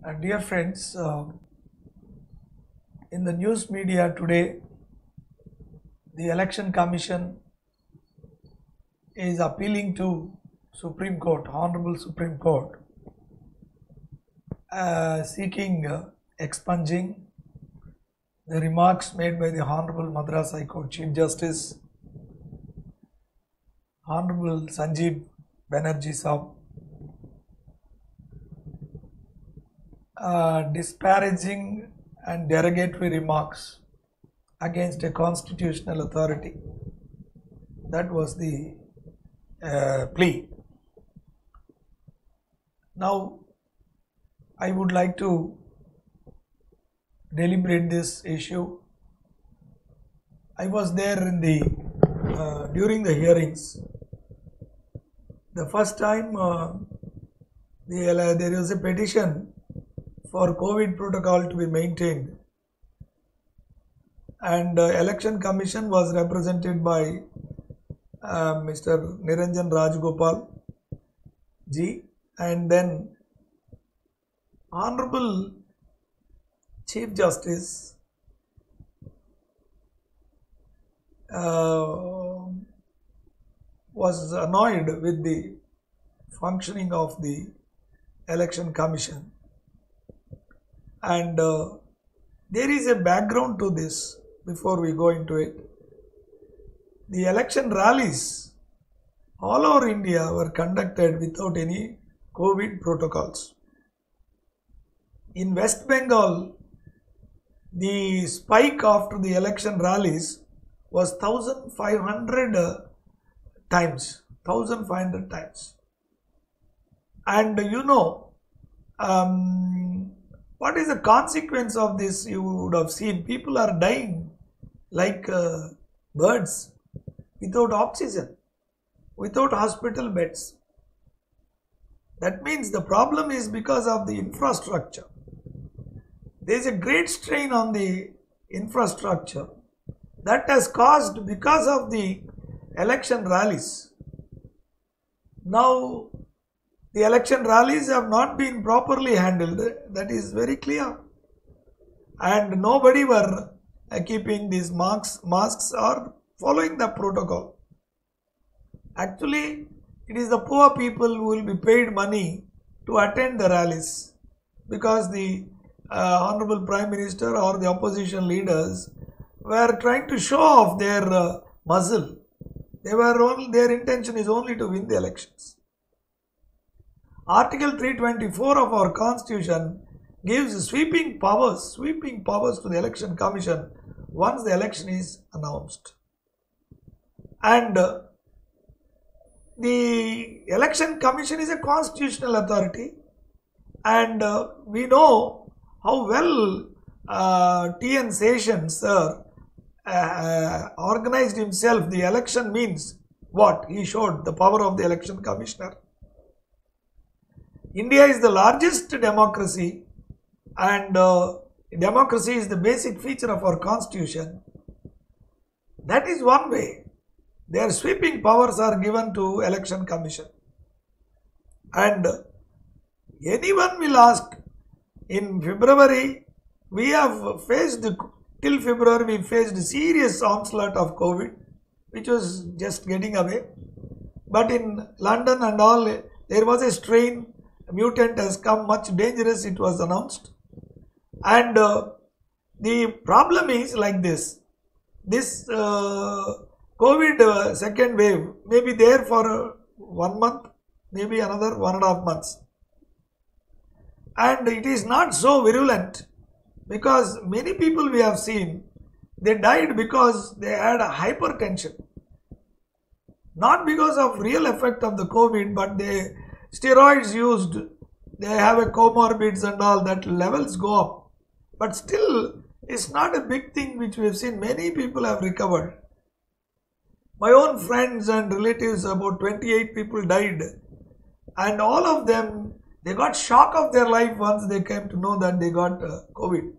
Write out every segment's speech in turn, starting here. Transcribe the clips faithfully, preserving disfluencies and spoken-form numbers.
And dear friends, uh, in the news media today, the Election Commission is appealing to Supreme Court, Honorable Supreme Court, uh, seeking uh, expunging the remarks made by the Honorable Madras High Court Chief Justice, Honorable Sanjeev Banerjee Saab, uh, disparaging and derogatory remarks against a constitutional authority. That was the uh, plea. Now, I would like to deliberate this issue. I was there in the uh, during the hearings. The first time uh, the, uh, there was a petition for COVID protocol to be maintained, and uh, Election Commission was represented by uh, Mister Niranjan Rajgopal ji, and then Honorable Chief Justice uh, was annoyed with the functioning of the Election Commission, and uh, there is a background to this before we go into it. The election rallies all over India were conducted without any COVID protocols. In West Bengal, the spike after the election rallies was one thousand five hundred uh, times, one thousand five hundred times. And you know, um, what is the consequence of this? You would have seen people are dying like uh, birds without oxygen, without hospital beds. That means the problem is because of the infrastructure. There is a great strain on the infrastructure that has caused because of the election rallies. Now, the election rallies have not been properly handled, that is very clear, and nobody were uh, keeping these masks, masks or following the protocol. Actually, it is the poor people who will be paid money to attend the rallies, because the uh, Honorable Prime Minister or the opposition leaders were trying to show off their uh, muscle. They were only, their intention is only to win the elections. Article three twenty-four of our Constitution gives sweeping powers, sweeping powers to the Election Commission once the election is announced. And uh, the Election Commission is a constitutional authority, and uh, we know how well uh, T N Seshan sir uh, organized himself. The election means what? He showed the power of the Election Commissioner. India is the largest democracy, and uh, democracy is the basic feature of our Constitution. That is one way. Their sweeping powers are given to Election Commission. And uh, anyone will ask, in February, we have faced, till February we faced serious onslaught of COVID, which was just getting away. But in London and all, there was a strain, a mutant has come, much dangerous, it was announced. And uh, the problem is like this, this uh, COVID uh, second wave may be there for uh, one month, maybe another one and a half months. And it is not so virulent, because many people we have seen, they died because they had a hypertension. Not because of real effect of the COVID, but they steroids used, they have a comorbids and all, that levels go up. But still, it's not a big thing which we have seen. Many people have recovered. My own friends and relatives, about twenty-eight people died, and all of them, they got shock of their life once they came to know that they got uh, COVID.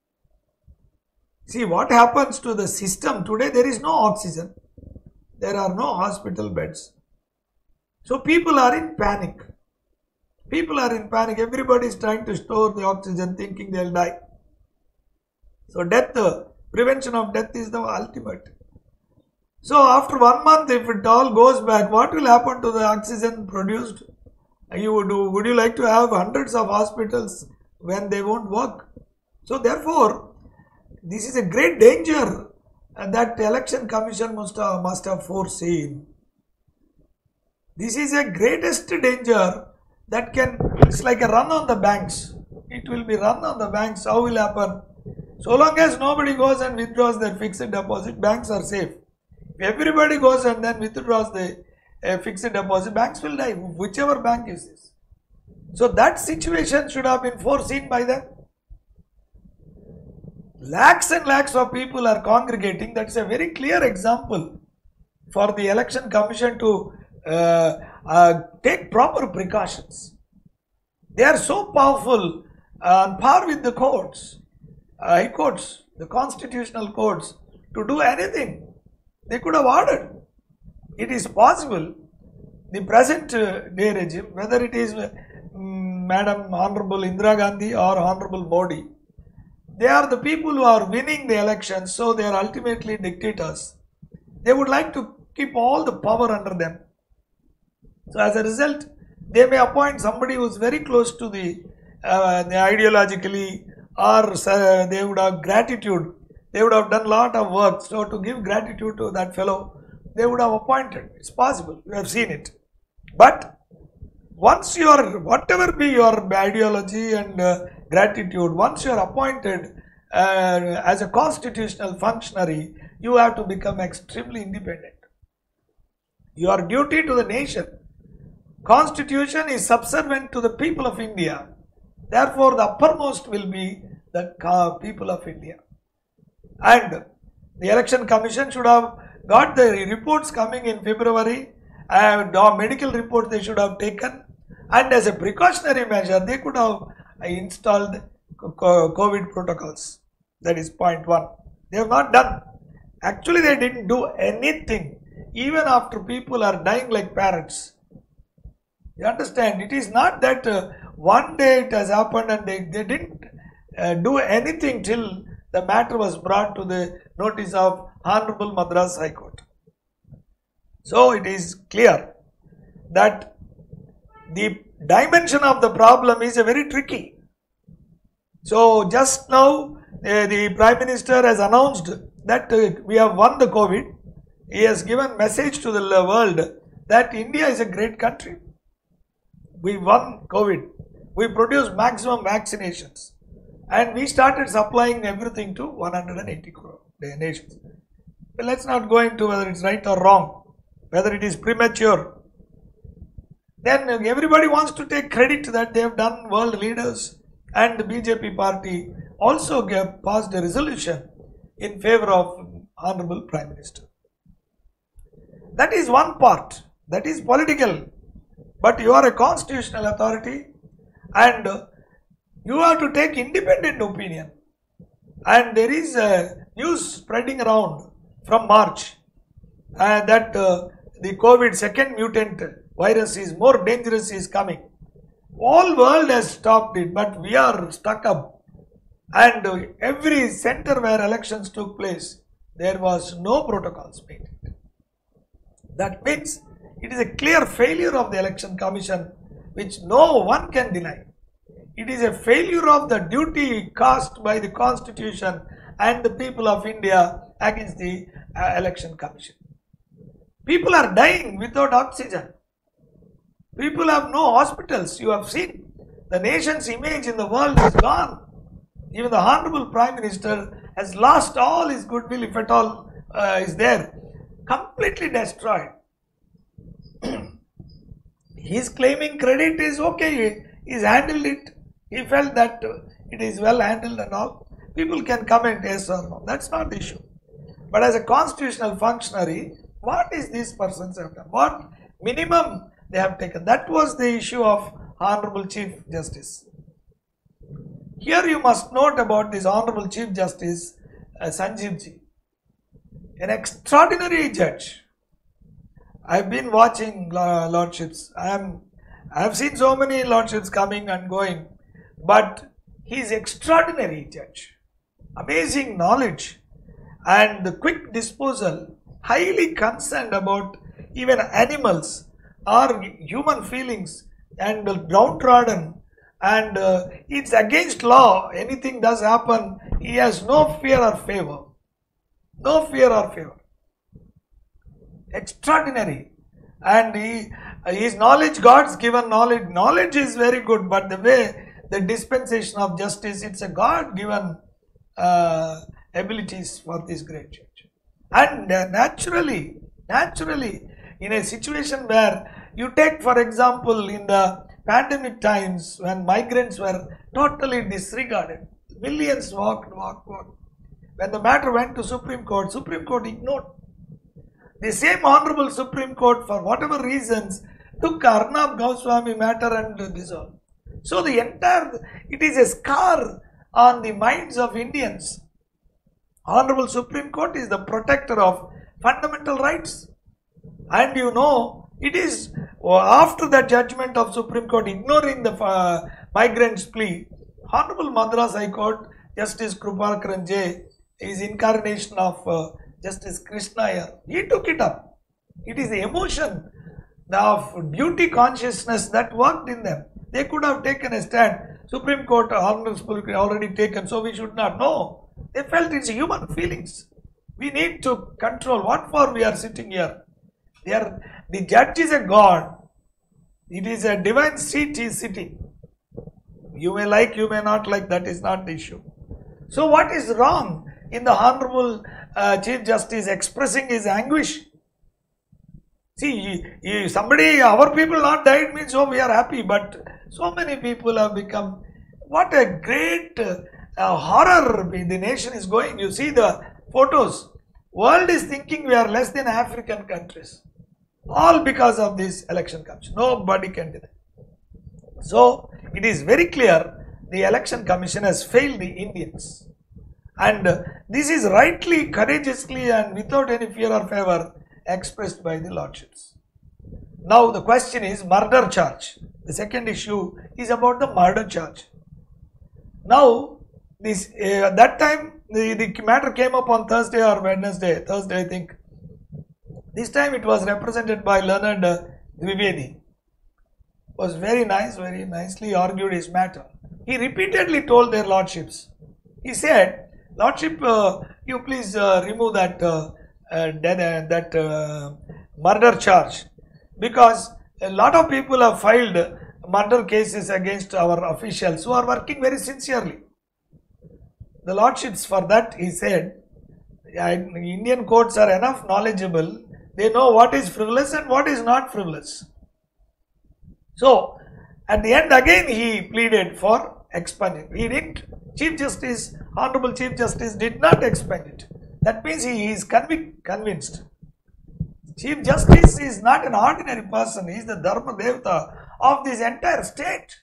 See what happens to the system. Today there is no oxygen, there are no hospital beds. So people are in panic. People are in panic. Everybody is trying to store the oxygen thinking they'll die. So death, uh, prevention of death is the ultimate. So after one month, if it all goes back, what will happen to the oxygen produced? You would, do, would you like to have hundreds of hospitals when they won't work? So therefore, this is a great danger that the election commission must have, must have foreseen. This is a greatest danger that can, it's like a run on the banks. It will be run on the banks. How will happen? So long as nobody goes and withdraws their fixed deposit, banks are safe. If everybody goes and then withdraws the uh, fixed deposit, banks will die, whichever bank is this. So that situation should have been foreseen by them. Lakhs and lakhs of people are congregating. That's a very clear example for the election commission to uh, uh, take proper precautions. They are so powerful, uh, on par with the courts, uh, high courts, the constitutional courts, to do anything. They could have ordered. It is possible. The present uh, day regime, whether it is uh, Madam Honorable Indira Gandhi or Honorable Modi, they are the people who are winning the elections, so they are ultimately dictators. They would like to keep all the power under them. So as a result, they may appoint somebody who is very close to the, uh, the ideologically, or uh, they would have gratitude. They would have done a lot of work. So to give gratitude to that fellow, they would have appointed. It's possible. We have seen it. But once you are, whatever be your ideology and uh, gratitude, once you are appointed uh, as a constitutional functionary, you have to become extremely independent. Your duty to the nation. Constitution is subservient to the people of India. Therefore, the uppermost will be the uh, people of India. And the election commission should have got the reports coming in February, and medical reports they should have taken, and as a precautionary measure they could have installed COVID protocols. That is point one. They have not done. Actually, they didn't do anything, even after people are dying like parrots. You understand? It is not that uh, one day it has happened and they, they didn't uh, do anything till the matter was brought to the notice of Honorable Madras High Court. So it is clear that the dimension of the problem is a very tricky. So just now uh, the Prime Minister has announced that uh, we have won the COVID. He has given message to the world that India is a great country. We won COVID. We produced maximum vaccinations. And we started supplying everything to one hundred eighty crore nations. But let's not go into whether it's right or wrong, whether it is premature. Then everybody wants to take credit that they have done. World leaders and the B J P party also gave, passed a resolution in favor of Honorable Prime Minister. That is one part. That is political. But you are a constitutional authority and you have to take independent opinion. And there is a news spreading around from March uh, that uh, the COVID second mutant virus is more dangerous, is coming. All world has stopped it, but we are stuck up. And uh, every center where elections took place, there was no protocols made. That means it is a clear failure of the election commission, which no one can deny. It is a failure of the duty cast by the constitution and the people of India against the uh, election commission. People are dying without oxygen. People have no hospitals. You have seen the nation's image in the world is gone. Even the Honorable Prime Minister has lost all his goodwill, if at all uh, is there, completely destroyed. His claiming credit is okay. He's handled it. He felt that it is well handled and all. People can comment yes or no. That's not the issue. But as a constitutional functionary, what is these persons have done? What minimum they have taken? That was the issue of Honorable Chief Justice. Here you must note about this Honorable Chief Justice uh, Sanjeev Ji, an extraordinary judge. I have been watching uh, Lordships. I am I have seen so many lordships coming and going, but he is extraordinary judge, amazing knowledge and the quick disposal, highly concerned about even animals or human feelings and downtrodden, and uh, it's against law. Anything does happen, he has no fear or favor, no fear or favor. Extraordinary. And he, his knowledge, God's given knowledge, knowledge is very good, but the way, the dispensation of justice, it's a God given uh, abilities for this great church. And uh, naturally, naturally, in a situation where you take, for example, in the pandemic times when migrants were totally disregarded, millions walked, walked, walked. When the matter went to Supreme Court, Supreme Court ignored. The same Honorable Supreme Court, for whatever reasons, took Arnab Goswami matter and dissolved. So the entire, it is a scar on the minds of Indians. Honorable Supreme Court is the protector of fundamental rights. And you know, it is after the judgment of Supreme Court ignoring the uh, migrants' plea, Honorable Madras High Court, Justice Krupakaran J, is incarnation of uh, Justice Krishna Iyer. He took it up. It is the emotion of duty consciousness that worked in them. They could have taken a stand. Supreme Court already taken, so we should not. No. They felt it's human feelings. We need to control. What for we are sitting here? They are, the judge is a God. It is a divine seat he is sitting. You may like, you may not like, that is not the issue. So what is wrong in the Honorable uh, Chief Justice expressing his anguish? See, he, he, somebody, our people not died means, oh, we are happy, but so many people have become, what a great uh, horror the nation is going. You see the photos. World is thinking we are less than African countries. All because of this election commission. Nobody can deny. So, it is very clear the election commission has failed the Indians. And uh, this is rightly, courageously and without any fear or favor expressed by the lordships. Now the question is murder charge. The second issue is about the murder charge. Now, this uh, that time the, the matter came up on Thursday or Wednesday, Thursday I think. This time it was represented by Learned uh, Dwivedi. Was very nice, very nicely argued his matter. He repeatedly told their lordships. He said, Lordship, uh, you please uh, remove that uh, uh, dead, uh, that uh, murder charge, because a lot of people have filed murder cases against our officials who are working very sincerely. The lordships, for that he said, Indian courts are enough knowledgeable. They know what is frivolous and what is not frivolous. So, at the end again he pleaded for expunging. He didn't. Chief Justice, Honorable Chief Justice did not expend it. That means he is convic convinced. Chief Justice is not an ordinary person. He is the Dharma Devata of this entire state.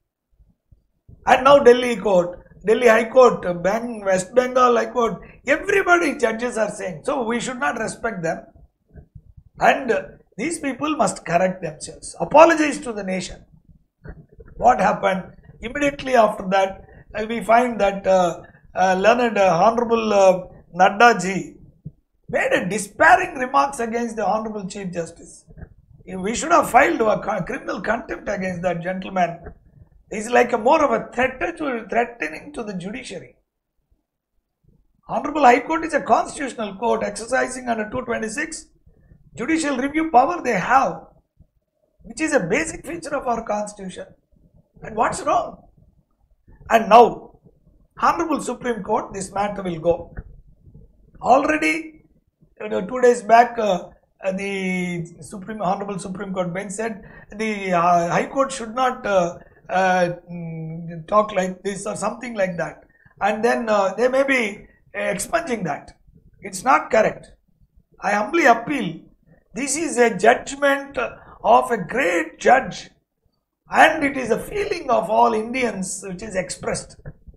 And now Delhi Court, Delhi High Court, Bang, West Bengal High Court, everybody, judges are saying. So we should not respect them. And these people must correct themselves. Apologize to the nation. What happened? Immediately after that, uh, we find that uh, uh, learned uh, Honorable uh, Nadda ji made a despairing remarks against the Honorable Chief Justice. We should have filed a criminal contempt against that gentleman. It's like a more of a threat to, threatening to the judiciary. Honorable High Court is a constitutional court exercising under two twenty-six. Judicial review power they have, which is a basic feature of our constitution. And what's wrong? And now, Honorable Supreme Court, this matter will go. Already, you know, two days back, uh, the Supreme Honorable Supreme Court bench said the uh, High Court should not uh, uh, talk like this or something like that. And then uh, they may be expunging that. It's not correct. I humbly appeal. This is a judgment of a great judge, and it is a feeling of all Indians which is expressed.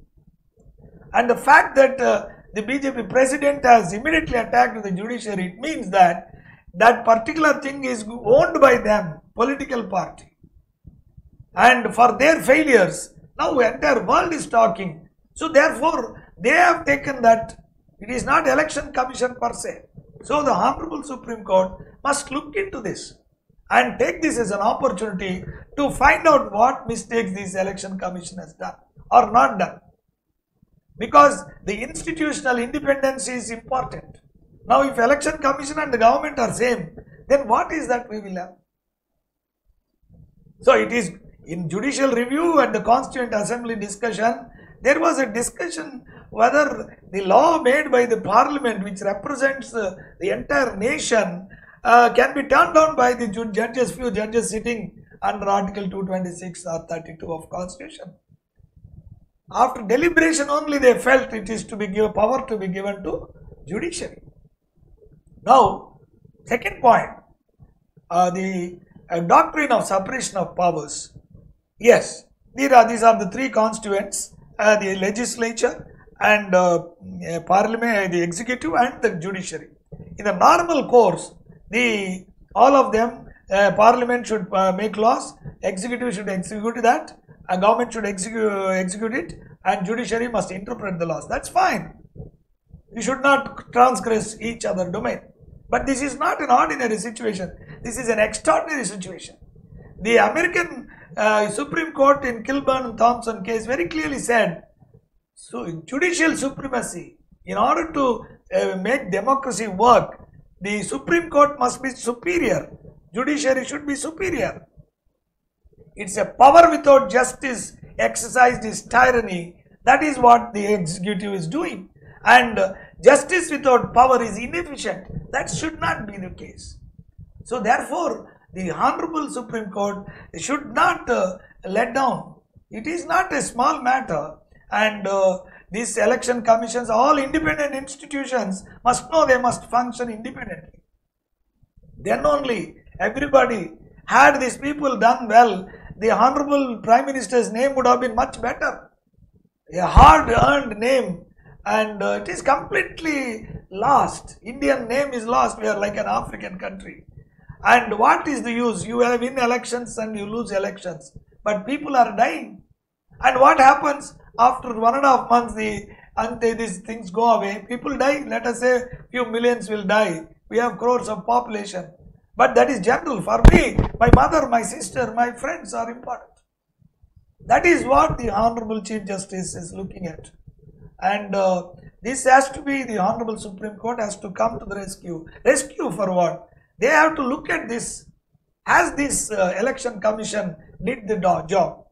And the fact that uh, the B J P president has immediately attacked the judiciary, it means that that particular thing is owned by them, political party. and for their failures, now entire world is talking. So therefore, they have taken that it is not election commission per se. So the Honorable Supreme Court must look into this and take this as an opportunity to find out what mistakes this election commission has done or not done. Because the institutional independence is important. Now if election commission and the government are same, then what is that we will have? So it is in judicial review and the Constituent Assembly discussion, there was a discussion whether the law made by the parliament which represents uh, the entire nation uh, can be turned down by the judges, few judges sitting under Article two twenty-six or thirty-two of Constitution. After deliberation only they felt it is to be given power to be given to judiciary. Now, second point, uh, the uh, doctrine of separation of powers. Yes, these are, these are the three constituents, uh, the legislature and uh, uh, parliament, the executive and the judiciary. In the normal course, the all of them, uh, parliament should uh, make laws, executive should execute that, a government should execute, execute it, and judiciary must interpret the laws. That's fine. We should not transgress each other domain. But this is not an ordinary situation. This is an extraordinary situation. The American uh, Supreme Court in Kilburn and Thompson case very clearly said, so judicial supremacy, in order to uh, make democracy work, the Supreme Court must be superior. Judiciary should be superior. It's a power without justice exercised is tyranny. That is what the executive is doing. And uh, justice without power is inefficient. That should not be the case. So therefore, the Honorable Supreme Court should not uh, let down. It is not a small matter, and uh, these election commissions, all independent institutions must know they must function independently. Then only everybody, had these people done well, the Honorable Prime Minister's name would have been much better. A hard-earned name, and uh, it is completely lost. Indian name is lost. We are like an African country. And what is the use? You have win elections and you lose elections, but people are dying. And what happens after one and a half months? The until these things go away, people die. Let us say few millions will die. We have crores of population, but that is general. For me, my mother, my sister, my friends are important. That is what the Honorable Chief Justice is looking at, and uh, this has to be the Honorable Supreme Court has to come to the rescue. Rescue for what? They have to look at this. Has this uh, election commission did the job?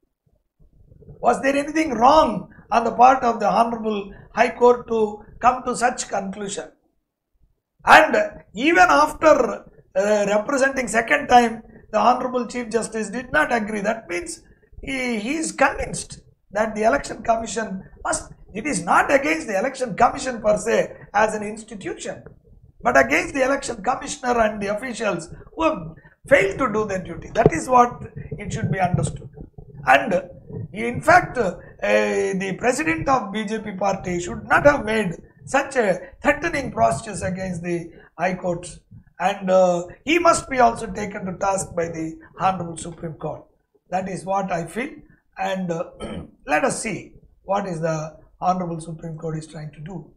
Was there anything wrong on the part of the Honorable High Court to come to such conclusion? And even after uh, representing second time, the Honorable Chief Justice did not agree. That means he, he is convinced that the election commission must, it is not against the election commission per se as an institution, but against the election commissioner and the officials who have failed to do their duty. That is what it should be understood. And in fact, uh, the president of B J P party should not have made such a threatening process against the High Court, and uh, he must be also taken to task by the Honorable Supreme Court. That is what I feel, and uh, let us see what is the Honorable Supreme Court is trying to do.